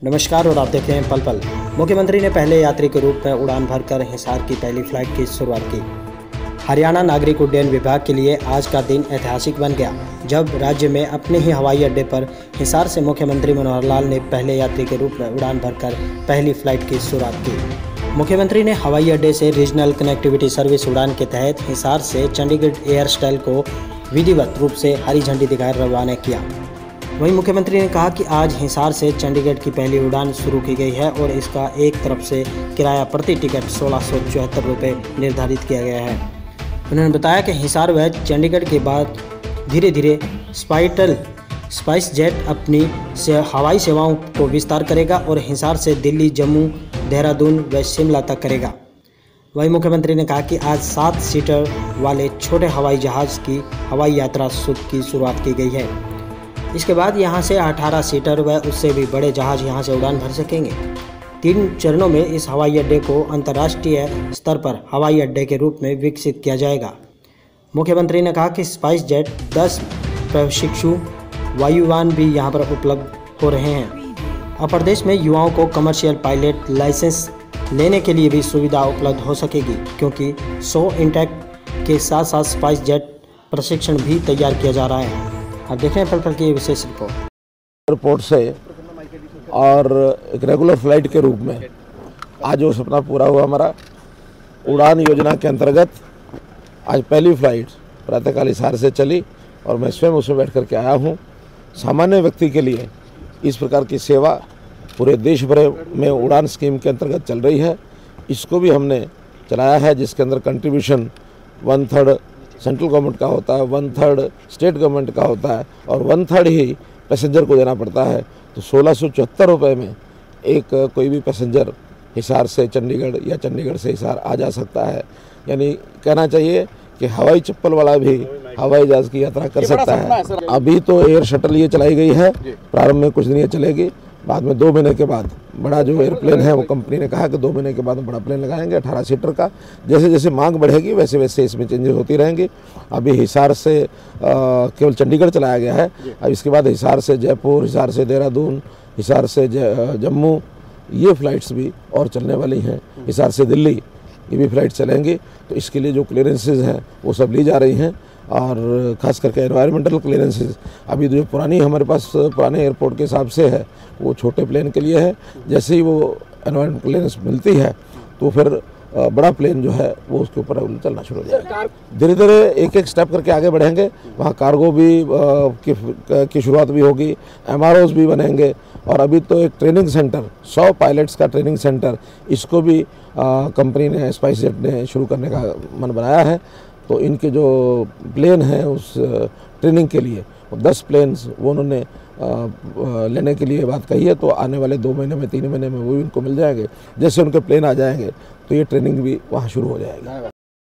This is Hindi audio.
नमस्कार और आप देख रहे हैं पल पल। मुख्यमंत्री ने पहले यात्री के रूप में उड़ान भरकर हिसार की पहली फ्लाइट की शुरुआत की। हरियाणा नागरिक उड्डयन विभाग के लिए आज का दिन ऐतिहासिक बन गया, जब राज्य में अपने ही हवाई अड्डे पर हिसार से मुख्यमंत्री मनोहर लाल ने पहले यात्री के रूप में उड़ान भरकर पहली फ्लाइट की शुरुआत की। मुख्यमंत्री ने हवाई अड्डे से रीजनल कनेक्टिविटी सर्विस उड़ान के तहत हिसार से चंडीगढ़ एयर स्टाइल को विधिवत रूप से हरी झंडी दिखाकर रवाना किया। वहीं मुख्यमंत्री ने कहा कि आज हिसार से चंडीगढ़ की पहली उड़ान शुरू की गई है और इसका एक तरफ से किराया प्रति टिकट 1674 रुपये निर्धारित किया गया है। उन्होंने बताया कि हिसार व चंडीगढ़ के बाद धीरे धीरे स्पाइस जेट अपनी हवाई सेवाओं को विस्तार करेगा और हिसार से दिल्ली, जम्मू, देहरादून व शिमला तक करेगा। वहीं मुख्यमंत्री ने कहा कि आज 7 सीटर वाले छोटे हवाई जहाज़ की हवाई यात्रा की शुरुआत की गई है। इसके बाद यहां से 18 सीटर व उससे भी बड़े जहाज़ यहां से उड़ान भर सकेंगे। 3 चरणों में इस हवाई अड्डे को अंतर्राष्ट्रीय स्तर पर हवाई अड्डे के रूप में विकसित किया जाएगा। मुख्यमंत्री ने कहा कि स्पाइस जेट 10 प्रशिक्षु वायुयान भी यहां पर उपलब्ध हो रहे हैं। अब प्रदेश में युवाओं को कमर्शियल पायलट लाइसेंस लेने के लिए भी सुविधा उपलब्ध हो सकेगी, क्योंकि 100 इंटेक के साथ साथ स्पाइस जेट प्रशिक्षण भी तैयार किया जा रहा है। आप देख रहे हैं पल पल की विशेष रिपोर्ट से और एक रेगुलर फ्लाइट के रूप में आज वो सपना पूरा हुआ हमारा। उड़ान योजना के अंतर्गत आज पहली फ्लाइट प्रातःकाल हिसार से चली और मैं स्वयं उसमें बैठ कर के आया हूँ। सामान्य व्यक्ति के लिए इस प्रकार की सेवा पूरे देश भर में उड़ान स्कीम के अंतर्गत चल रही है। इसको भी हमने चलाया है, जिसके अंदर कंट्रीब्यूशन 1/3 सेंट्रल गवर्नमेंट का होता है, 1/3 स्टेट गवर्नमेंट का होता है और 1/3 ही पैसेंजर को देना पड़ता है। तो 1674 रुपये में एक कोई भी पैसेंजर हिसार से चंडीगढ़ या चंडीगढ़ से हिसार आ जा सकता है। यानी कहना चाहिए कि हवाई चप्पल वाला भी हवाई जहाज़ की यात्रा कर सकता है। अभी तो एयर शटल ये चलाई गई है, प्रारंभ में कुछ दिन ये चलेगी, बाद में 2 महीने के बाद बड़ा जो एयरप्लेन है वो कंपनी ने कहा कि 2 महीने के बाद बड़ा प्लेन लगाएंगे 18 सीटर का। जैसे जैसे मांग बढ़ेगी वैसे वैसे इसमें चेंजेस होती रहेंगी। अभी हिसार से केवल चंडीगढ़ चलाया गया है, अब इसके बाद हिसार से जयपुर, हिसार से देहरादून, हिसार से जम्मू, ये फ़्लाइट्स भी और चलने वाली हैं। हिसार से दिल्ली ये भी फ़्लाइट चलेंगी। तो इसके लिए जो क्लियरेंसेज हैं वो सब ली जा रही हैं और ख़ास करके एनवायरमेंटल क्लियरेंसेज अभी जो पुरानी हमारे पास पुराने एयरपोर्ट के हिसाब से है वो छोटे प्लेन के लिए है। जैसे ही वो एनवायरमेंटल क्लियरेंस मिलती है तो फिर बड़ा प्लेन जो है वो उसके ऊपर चलना शुरू हो जाएगा। धीरे धीरे एक एक स्टेप करके आगे बढ़ेंगे। वहाँ कार्गो भी की शुरुआत भी होगी, MROs भी बनेंगे और अभी तो एक ट्रेनिंग सेंटर 100 पायलट्स का ट्रेनिंग सेंटर इसको भी कंपनी ने स्पाइस जेट ने शुरू करने का मन बनाया है। तो इनके जो प्लेन हैं उस ट्रेनिंग के लिए 10 प्लेन्स वो उन्होंने लेने के लिए बात कही है। तो आने वाले 2 महीने में 3 महीने में वो भी उनको मिल जाएंगे। जैसे उनके प्लेन आ जाएंगे तो ये ट्रेनिंग भी वहाँ शुरू हो जाएगी।